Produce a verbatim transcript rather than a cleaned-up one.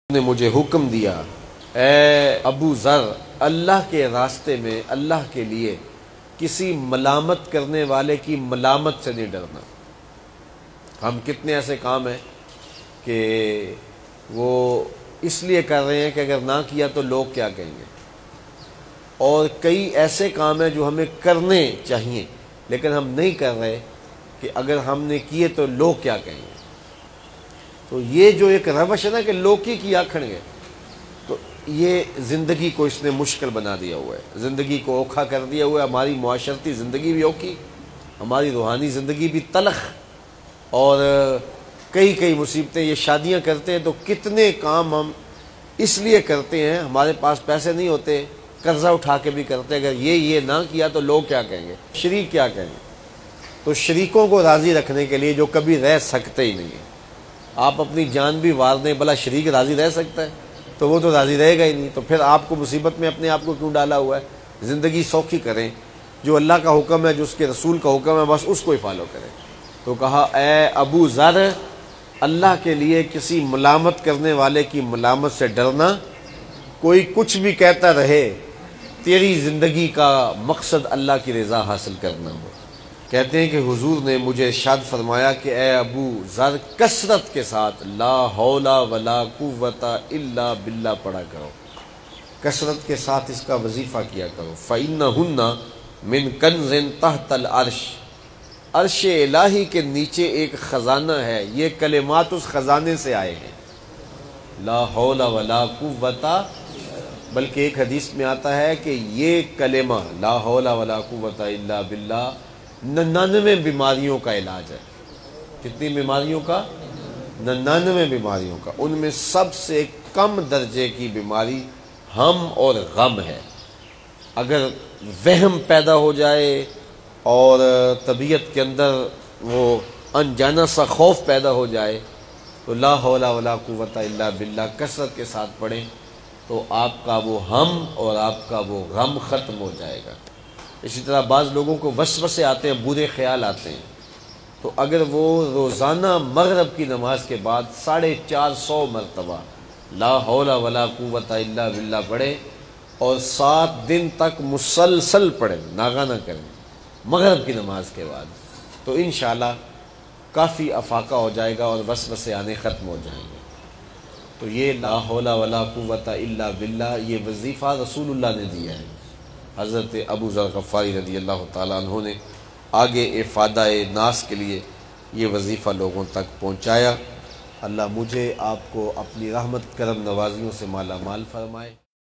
نے مجھے حکم دیا، اے ابو ذر، اللہ کے راستے میں اللہ کے لیے کسی ملامت کرنے والے کی ملامت سے نہیں ڈرنا۔ ہم کتنے ایسے کام ہیں کہ وہ اس لیے کر رہے ہیں کہ اگر نہ کیا تو لوگ کیا کہیں گے، اور کئی ایسے کام ہیں جو ہمیں کرنے چاہیے لیکن ہم نہیں کر رہے کہ اگر ہم نے کیے تو لوگ کیا کہیں گے۔ تو یہ جو ایک روش ہے نا کہ لوگ کی کی آکھن گے، تو یہ زندگی کو اس نے مشکل بنا دیا ہوا ہے، زندگی کو اوکھا کر دیا ہوا ہے۔ ہماری معاشرتی زندگی بھی اوکھی، ہماری روحانی زندگی بھی تلخ، اور کئی کئی مصیبتیں۔ یہ شادیاں کرتے ہیں تو کتنے کام ہم اس لیے کرتے ہیں، ہمارے پاس پیسے نہیں ہوتے، قرضہ اٹھا کے بھی کرتے ہیں، اگر یہ یہ نہ کیا تو لوگ کیا کہیں گے، شریک کیا کہیں گے۔ تو شریکوں کو راضی رکھنے کے لیے جو کبھی رہ سکتے ہی نہیں ہیں، آپ اپنی جان بھی وار دیں، بھلا شریک راضی رہ سکتا ہے؟ تو وہ تو راضی رہے گا ہی نہیں، تو پھر آپ کو مصیبت میں اپنے آپ کو کیوں ڈالا ہوا ہے؟ زندگی سوکھی کریں، جو اللہ کا حکم ہے، جو اس کے رسول کا حکم ہے، بس اس کو ہی فالو کریں۔ تو کہا، اے ابو ذر، اللہ کے لیے کسی ملامت کرنے والے کی ملامت سے ڈرنا۔ کوئی کچھ بھی کہتا رہے، تیری زندگی کا مقصد اللہ کی رضا حاصل کرنا ہو۔ کہتے ہیں کہ حضور نے مجھے ارشاد فرمایا کہ اے ابو ذر، کثرت کے ساتھ لا حول ولا قوت الا باللہ پڑھا کرو، کثرت کے ساتھ اس کا وظیفہ کیا کرو۔ فَإِنَّهُنَّ مِن كَنْزٍ تحت العرش، عرش الہی کے نیچے ایک خزانہ ہے، یہ کلمات اس خزانے سے آئے ہیں، لا حول ولا قوت۔ بلکہ ایک حدیث میں آتا ہے کہ یہ کلمہ لا حول ولا قوت الا باللہ ننانوے بیماریوں کا علاج ہے۔ کتنی بیماریوں کا؟ ننانوے بیماریوں کا۔ ان میں سب سے کم درجے کی بیماری ہم اور غم ہے۔ اگر وہم پیدا ہو جائے اور طبیعت کے اندر وہ انجانا سا خوف پیدا ہو جائے تو لا حول ولا قوت الا باللہ کثرت کے ساتھ پڑھیں، تو آپ کا وہ ہم اور آپ کا وہ غم ختم ہو جائے گا۔ اسی طرح بعض لوگوں کو وسوسے آتے ہیں، برے خیال آتے ہیں، تو اگر وہ روزانہ مغرب کی نماز کے بعد ساڑھے چار سو مرتبہ لا حول ولا قوت الا باللہ پڑھیں اور سات دن تک مسلسل پڑھیں، ناغہ نہ کریں، مغرب کی نماز کے بعد، تو انشاءاللہ کافی افاقہ ہو جائے گا اور وسوسے آنے ختم ہو جائیں گے۔ تو یہ لا حول ولا قوت الا باللہ، یہ وظیفہ رسول اللہ نے دیا ہے۔ حضرت ابو ذر غفاری رضی اللہ تعالیٰ عنہ نے آگے افادہ ناس کے لیے یہ وظیفہ لوگوں تک پہنچایا۔ اللہ مجھے آپ کو اپنی رحمت کرم نوازیوں سے مالا مال فرمائے۔